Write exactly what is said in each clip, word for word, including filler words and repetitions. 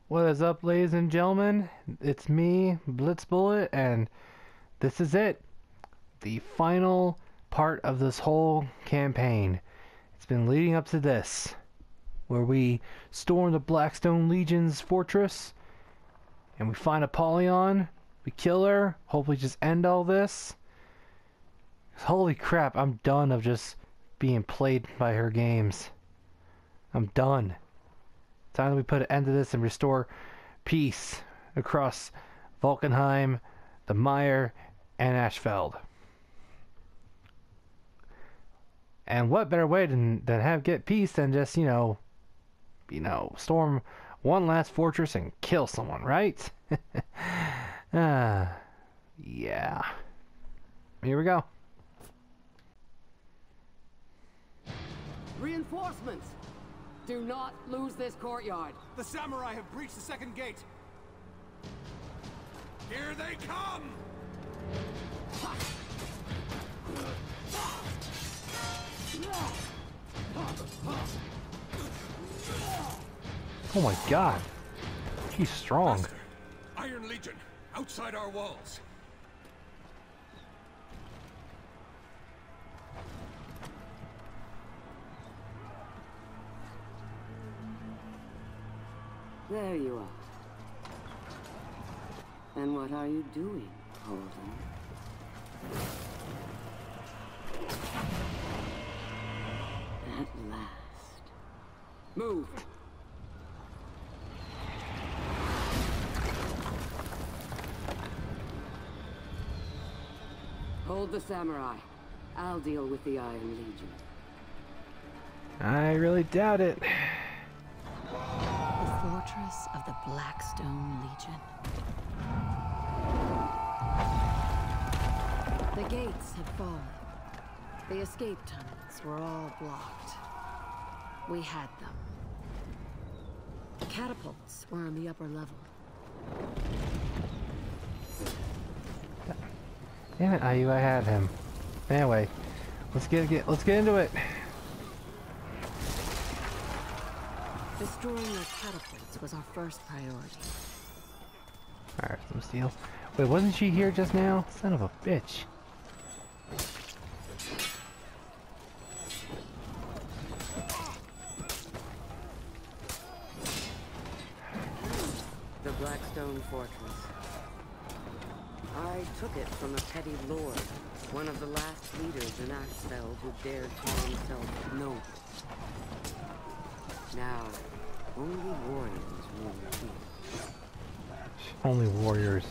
What is up, ladies and gentlemen? It's me, Blitzbullet, and this is it. The final part of this whole campaign. It's been leading up to this, where we storm the Blackstone Legion's fortress, and we find Apollyon, we kill her, hopefully just end all this. Holy crap, I'm done of just being played by her games. I'm done. Time that we put an end to this and restore peace across Valkenheim, the Mire, and Ashfeld. And what better way than, than have get peace than just, you know, you know, storm one last fortress and kill someone, right? ah, yeah. Here we go. Reinforcements! Do not lose this courtyard. The samurai have breached the second gate. Here they come! Oh my god. He's strong. Master, Iron Legion, outside our walls. There you are. And what are you doing, Holden? At last. Move! Hold the samurai. I'll deal with the Iron Legion. I really doubt it. Fortress of the Blackstone Legion. The gates had fallen. The escape tunnels were all blocked. We had them. Catapults were on the upper level. Damn it, Ayu, I had him. Anyway, let's get get let's get into it. Destroying their catapults was our first priority. Alright, some steel. Wait, wasn't she here just now? Son of a bitch. The Blackstone Fortress. I took it from a petty lord, one of the last leaders in Ashfeld who dared call himself noble. Now, only warriors rule here. Only warriors.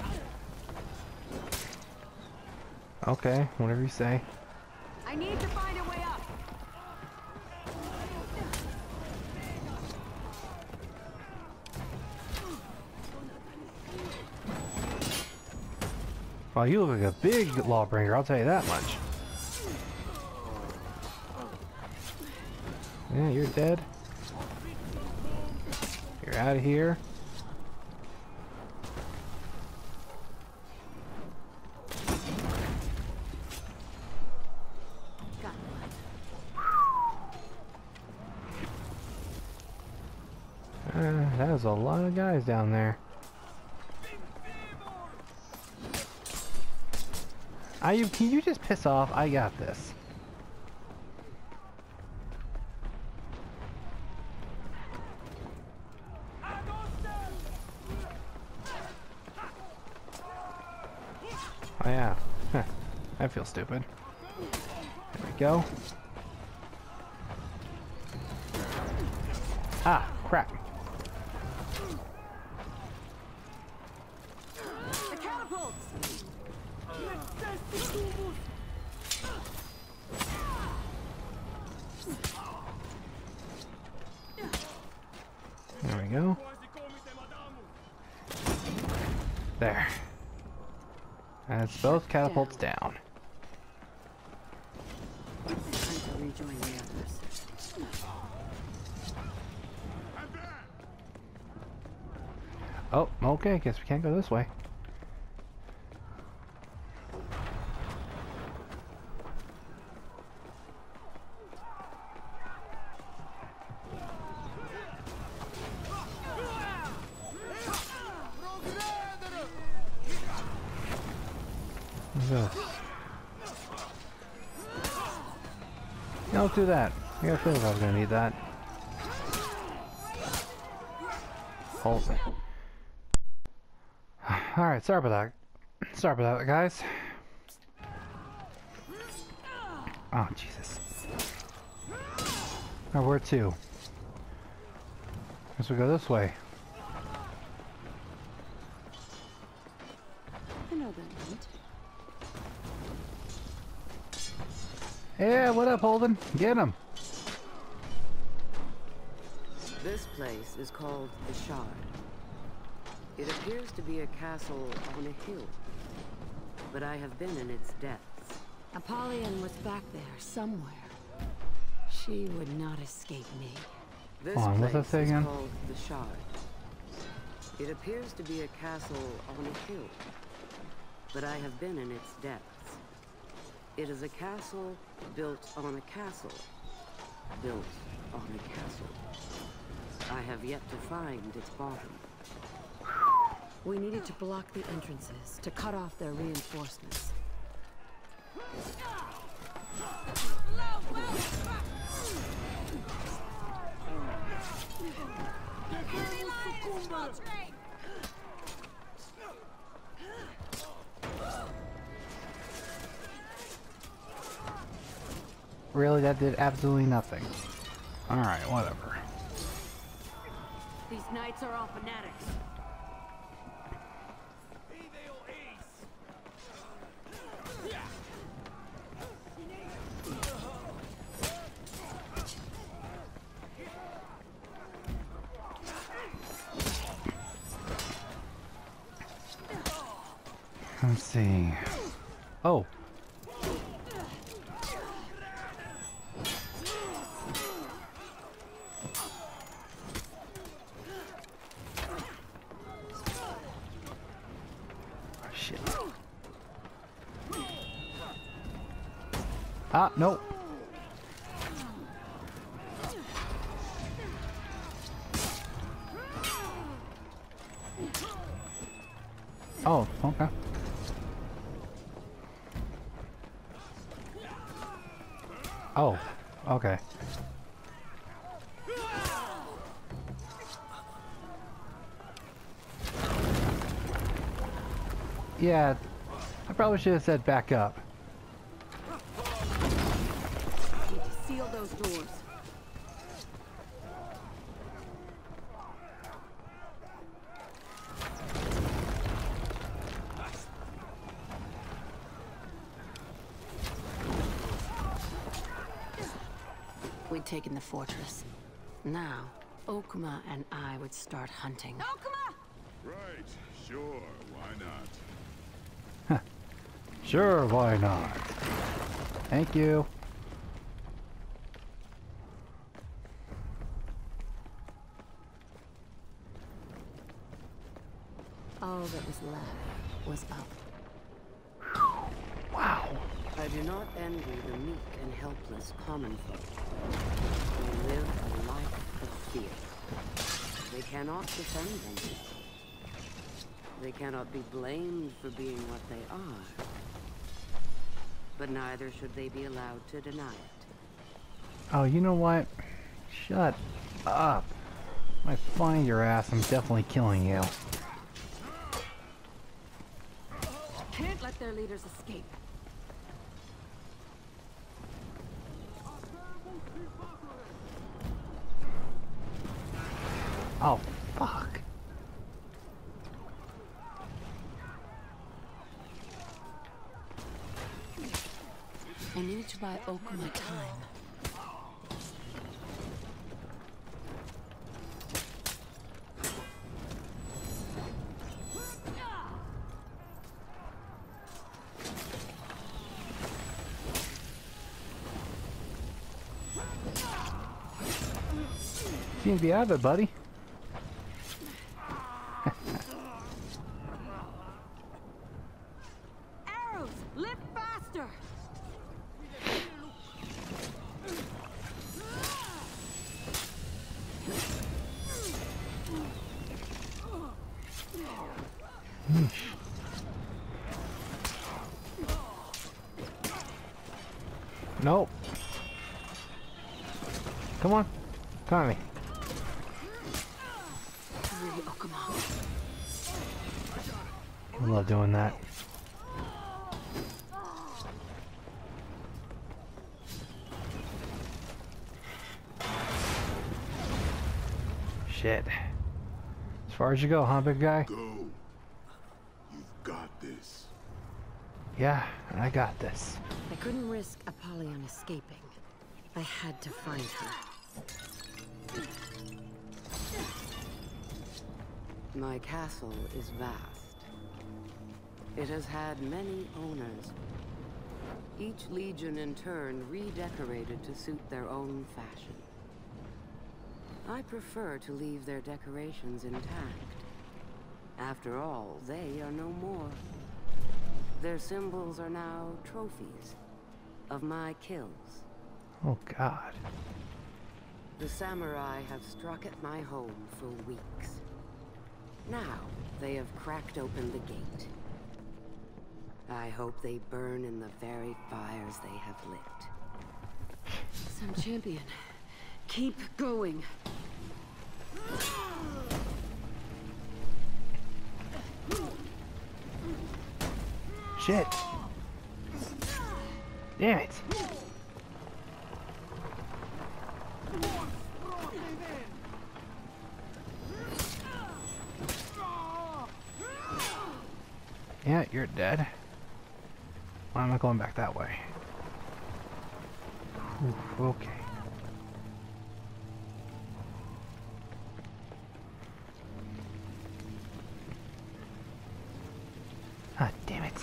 Okay, whatever you say. I need to find a way up! Well, you look like a big lawbringer, I'll tell you that much. Yeah, you're dead. You're out of here. Uh, that was a lot of guys down there. Ayu, can you just piss off? I got this. Oh yeah, huh. I feel stupid. There we go. Ah, crap. The catapults! There we go. There. That's both catapults down. Time to rejoin the others. Oh, okay, guess we can't go this way. This. Don't do that. I got a feeling I was gonna need that. Hold it. Alright, sorry about that. Sorry about that, guys. Oh, Jesus. Oh, where to? Guess we go this way. I know that night. Yeah, what up, Holden? Get him. This place is called the Shard. It appears to be a castle on a hill, but I have been in its depths. Apollyon was back there somewhere. She would not escape me. This Hold on, what's that place say is again? called the Shard. It appears to be a castle on a hill, but I have been in its depths. It is a castle built on a castle, built on a castle. I have yet to find its bottom. We needed to block the entrances to cut off their reinforcements. Really, that did absolutely nothing. Alright, whatever. These knights are all fanatics. Let's see. Oh. Shit. Ah, nope. Oh, okay. Oh, okay. Yeah, I probably should have said back up. Need to seal those doors. We'd taken the fortress. Now, Okuma and I would start hunting. Okuma! Right, sure, why not? Sure, why not? Thank you. All that was left was up. Wow. I do not envy the meek and helpless common folk. They live a life of fear. They cannot defend them. They cannot be blamed for being what they are. But neither should they be allowed to deny it. Oh, you know what? Shut up. When I find your ass, I'm definitely killing you. Can't let their leaders escape. Oh, fuck. I need to buy Okuma time. Seem to be out of it, buddy. Arrows! Lift faster! Nope. Come on. Come on me. Oh, come on. I love doing that. Shit. As far as you go, huh, big guy? Go. You've got this. Yeah, I got this. I couldn't risk Apollyon escaping. I had to find her. My castle is vast. It has had many owners. Each legion in turn redecorated to suit their own fashion. I prefer to leave their decorations intact. After all, they are no more. Their symbols are now trophies of my kills. Oh, God. The samurai have struck at my home for weeks. Now, they have cracked open the gate. I hope they burn in the very fires they have lit. Some champion. Keep going. Shit. Damn it. Yeah, you're dead. Why am I going back that way? Oof, okay. Ah, damn it.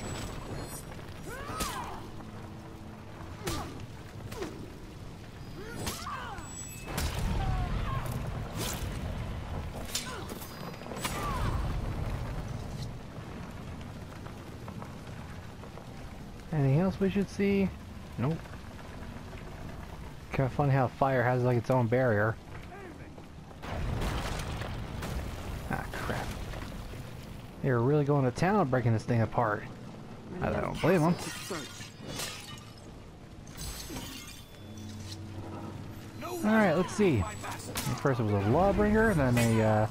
Anything else we should see? Nope. Kind of funny how fire has like its own barrier. Ah, crap. They were really going to town breaking this thing apart. I don't blame them. Alright, let's see. First it was a lawbringer, then a, uh...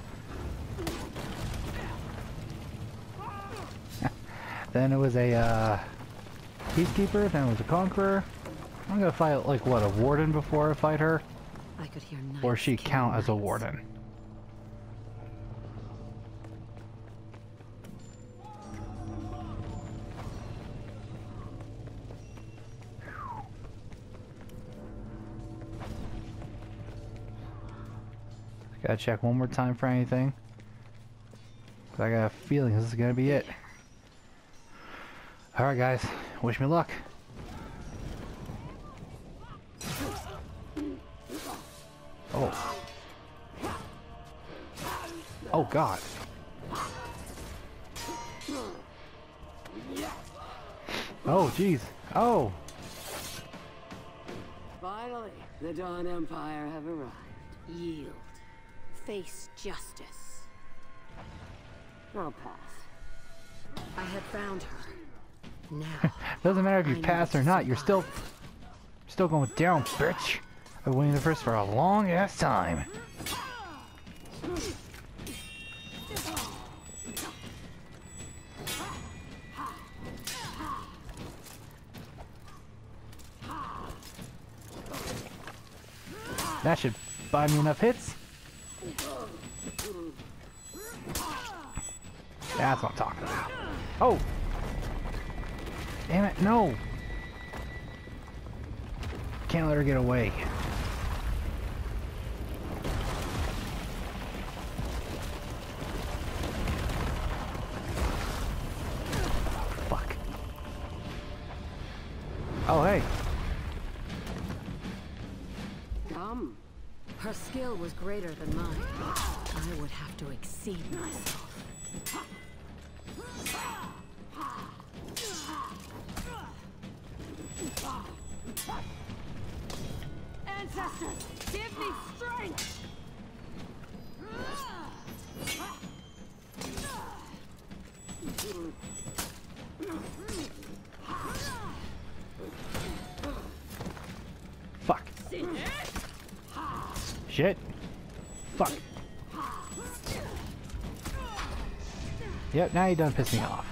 then it was a, uh... peacekeeper, then it was a conqueror. I'm gonna fight, like, what, a warden before I fight her? I could hear Or she knights count killing as a knights. warden? Gotta check one more time for anything. 'Cause I got a feeling this is gonna be it. Alright guys, wish me luck. Oh. Oh God. Oh jeez. Oh. Finally, the Dawn Empire have arrived. Yield. Face justice. I'll pass. I had found her. Now. Doesn't matter if I you need pass to or not, you're still survive. still going down, bitch. I've been waiting first for a long ass time. That should buy me enough hits. That's what I'm talking about. Oh! Damn it, no! Can't let her get away. Fuck. Oh, hey. Come. Her skill was greater than mine. I would have to exceed myself. Ancestors, give me strength! Shit. Fuck. Yep, now you done pissed me off.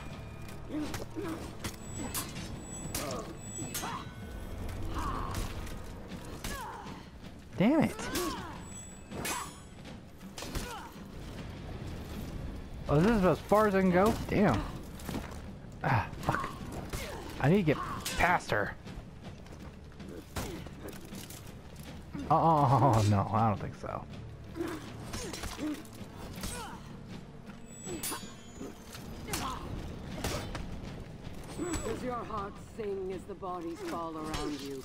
Damn it. Oh, this is as far as I can go? Damn. Ah, fuck. I need to get past her. Oh, no, I don't think so. Does your heart sing as the bodies fall around you?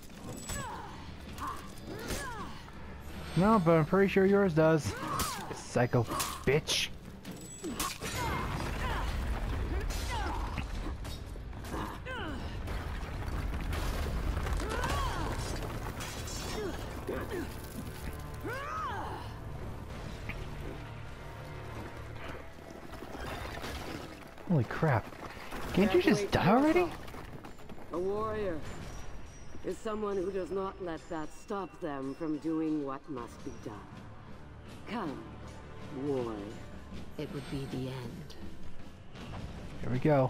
No, but I'm pretty sure yours does. Psycho bitch. Holy crap. Can't you just die already? A warrior is someone who does not let that stop them from doing what must be done. Come, warrior. It would be the end. Here we go.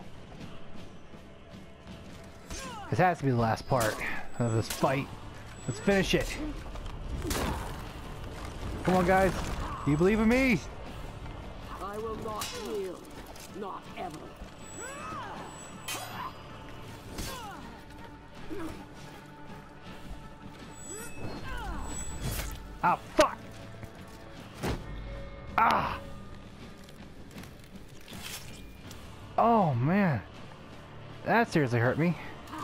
This has to be the last part of this fight. Let's finish it. Come on, guys. Do you believe in me? I will not yield. Not ever. Ah, fuck! Ah! Oh, man. That seriously hurt me.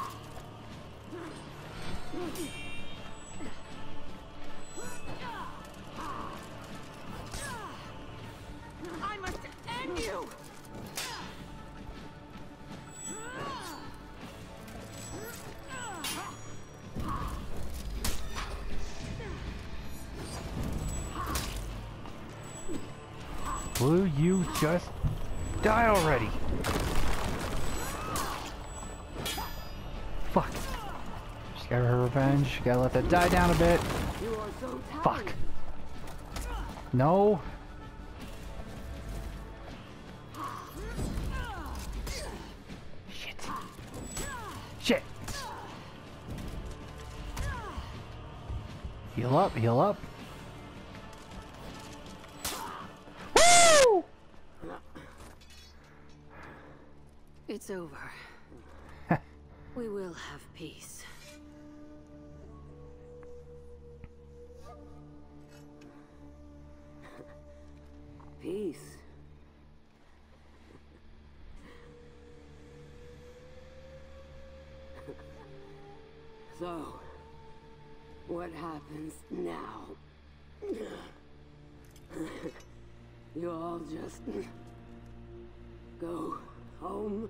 I must end you! Will you just die already? Fuck. She's got her revenge. Gotta let that die down a bit. You are so tired. Fuck. No. Shit. Shit. Heal up, heal up. Woo! It's over. We will have peace. Peace. So, what happens now? You all just go home?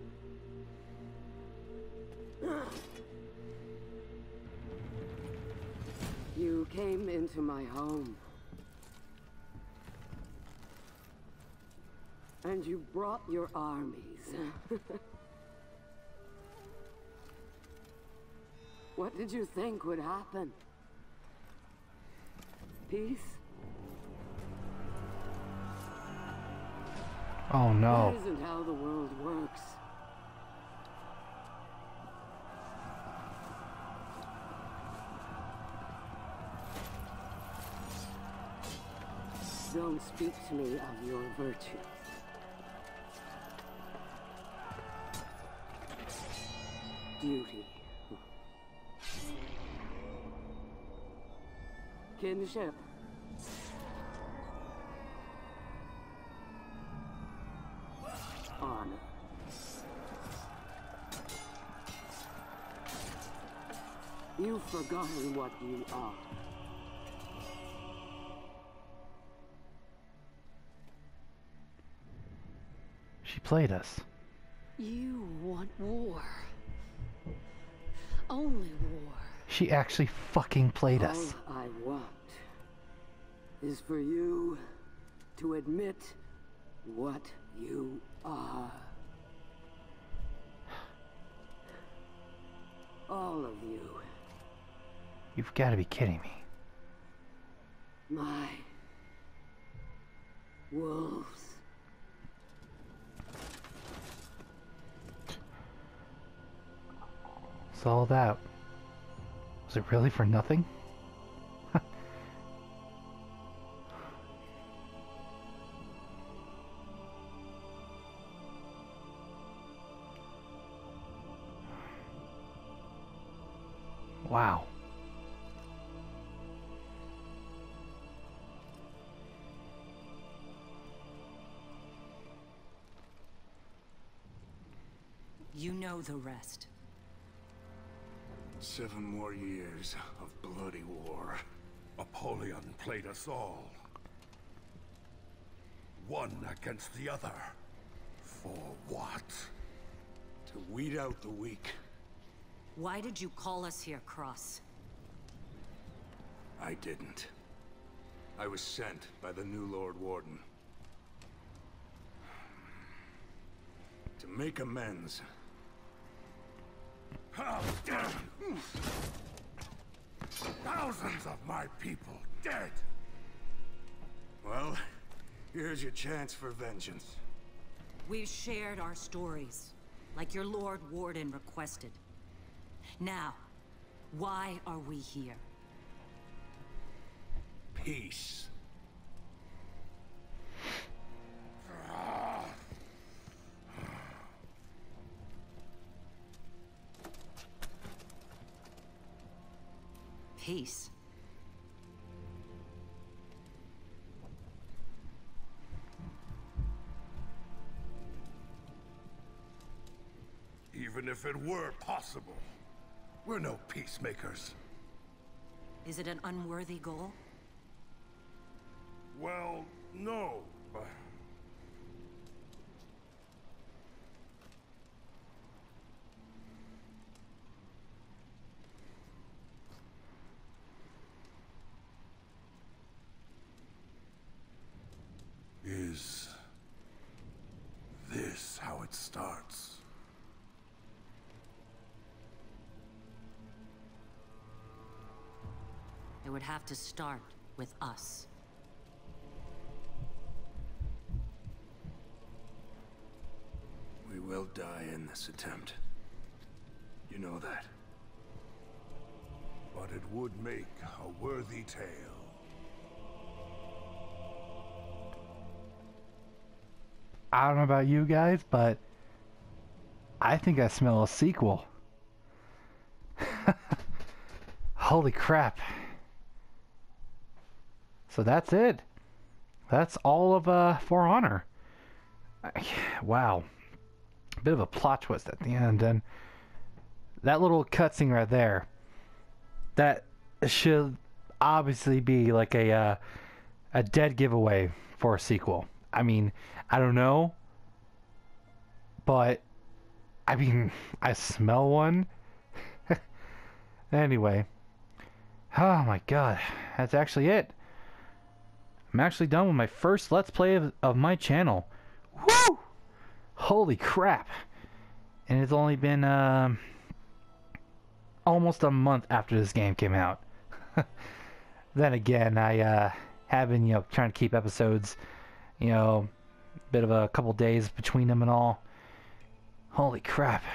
You came into my home. And you brought your armies. What did you think would happen? Peace? Oh no. That isn't how the world works. Don't speak to me of your virtues. Duty. Kinship. Honor. You've forgotten what you are. She played us. You want war. Only war. She actually fucking played All us. I want is for you to admit what you are. All of you. You've got to be kidding me. My wolves. So all that, was it really for nothing? Wow. You know the rest. Seven more years of bloody war. Apollyon played us all. One against the other. For what? To weed out the weak. Why did you call us here, Cross? I didn't. I was sent by the new Lord Warden. To make amends. Thousands of my people dead! Well, here's your chance for vengeance. We've shared our stories, like your Lord Warden requested. Now, why are we here? Peace. Peace. Even if it were possible, we're no peacemakers. Is it an unworthy goal? Well, no, but... Is this how it starts? It would have to start with us. We will die in this attempt. You know that. But it would make a worthy tale. I don't know about you guys, but I think I smell a sequel. Holy crap. So that's it. That's all of uh, For Honor. Wow. Bit of a plot twist at the end. And that little cutscene right there, that should obviously be like a, uh, a dead giveaway for a sequel. I mean, I don't know. But, I mean, I smell one. Anyway. Oh my god. That's actually it. I'm actually done with my first Let's Play of, of my channel. Woo! Holy crap. And it's only been um, almost a month after this game came out. Then again, I uh, have been, you know, trying to keep episodes, you know, a bit of a couple days between them and all. Holy crap.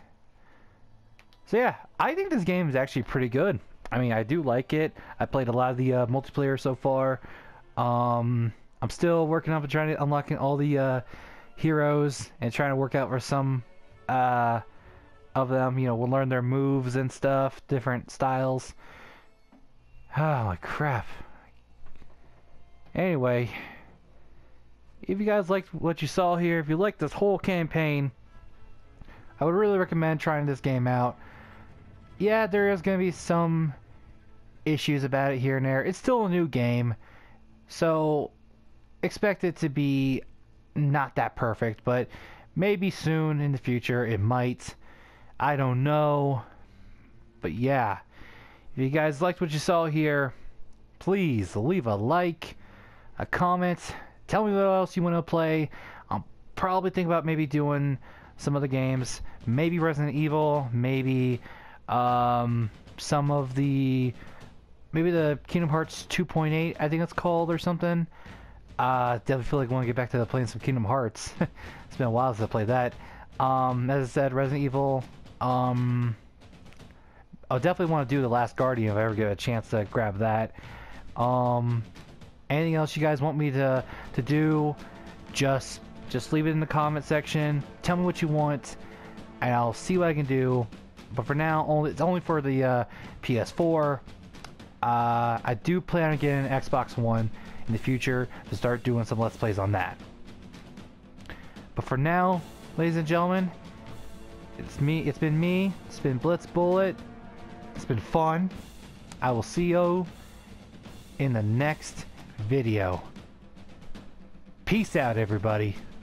So yeah, I think this game is actually pretty good. I mean, I do like it. I played a lot of the uh, multiplayer so far. Um, I'm still working on trying to unlocking all the uh, heroes and trying to work out for some uh, of them. You know, we'll learn their moves and stuff, different styles. Oh my crap. Anyway, if you guys liked what you saw here, if you liked this whole campaign, I would really recommend trying this game out. Yeah, there is going to be some issues about it here and there. It's still a new game, so expect it to be not that perfect, but maybe soon in the future it might. I don't know. But yeah, if you guys liked what you saw here, please leave a like, a comment, tell me what else you want to play. I'll probably think about maybe doing some other games, maybe Resident Evil, maybe um, some of the maybe the Kingdom Hearts two point eight, I think it's called, or something. Uh, definitely feel like I want to get back to the playing some Kingdom Hearts. It's been a while since I played that. Um, as I said, Resident Evil. Um, I'll definitely want to do The Last Guardian if I ever get a chance to grab that. Um, anything else you guys want me to to do? Just just leave it in the comment section. Tell me what you want, and I'll see what I can do. But for now, only it's only for the uh, P S four. Uh, I do plan on getting an Xbox One in the future to start doing some Let's Plays on that. But for now, ladies and gentlemen, it's me. It's been me. It's been Blitz Bullet. It's been fun. I will see you in the next video. Peace out, everybody.